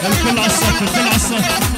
الكل على الصف، الكل على الصف.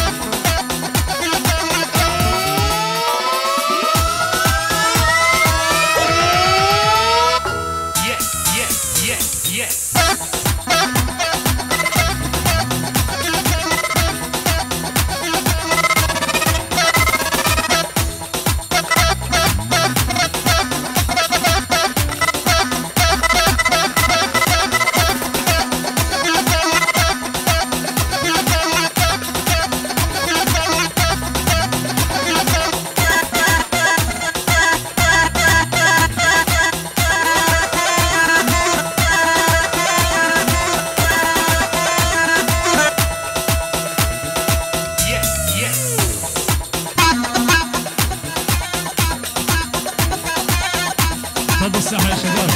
الساحة يا شباب.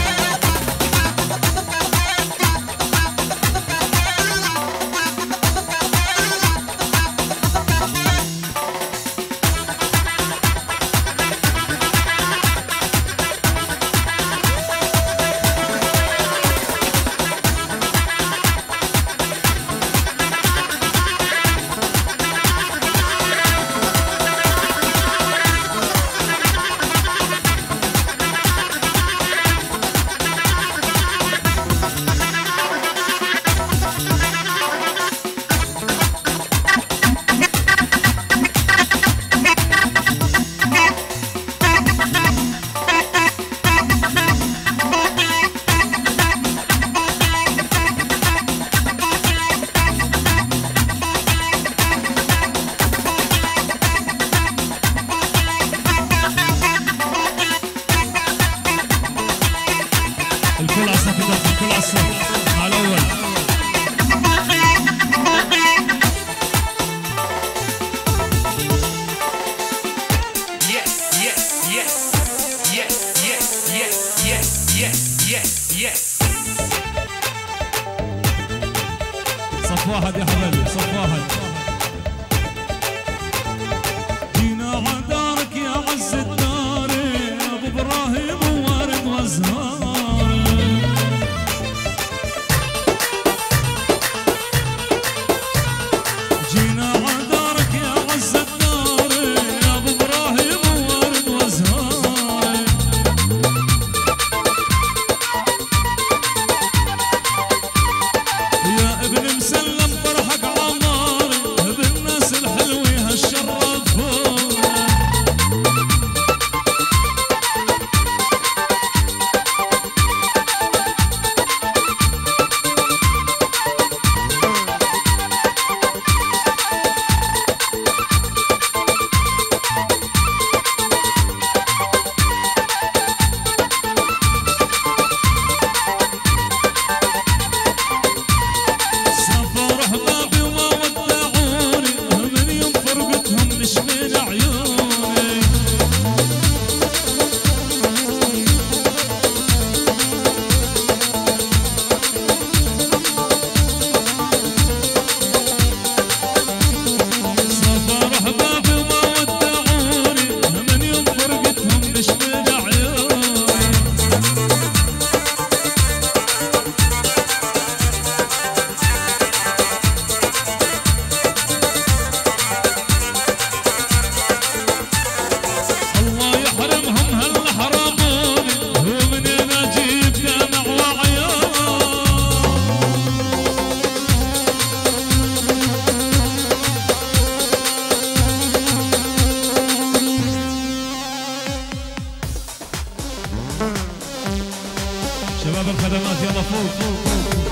صف واحد يا حبيبي، صف واحد. جينا عدارك يا عز الدار ابو ابراهيم وورد وازهار. جينا عدارك يا عز الدار يا ابو ابراهيم وورد وازهار. يا ابن مسلم فرحك عمار بالناس الحلوة هالشرفون. شباب الخدمات يلا فوق فوق فوق.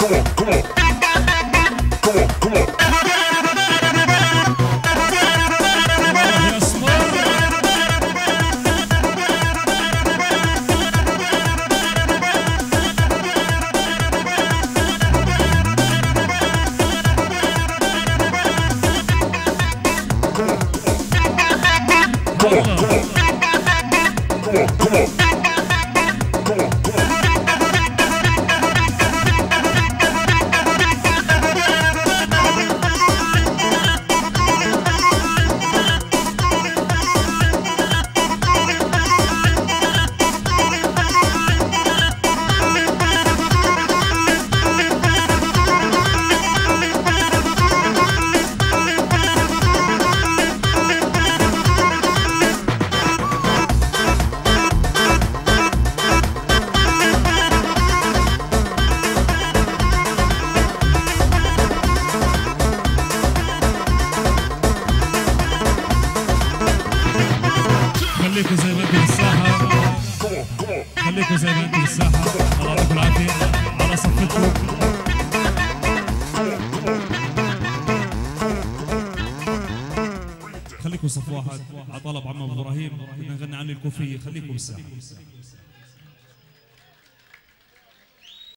خليكوا زي ما انتم الساحة، خليكوا زي ما انتم الساحة. الله يعطيكم العافية على صفتكم. خليكم صف واحد على طلب عم ابراهيم بدنا نغني عن الكوفية. خليكم بالساحة.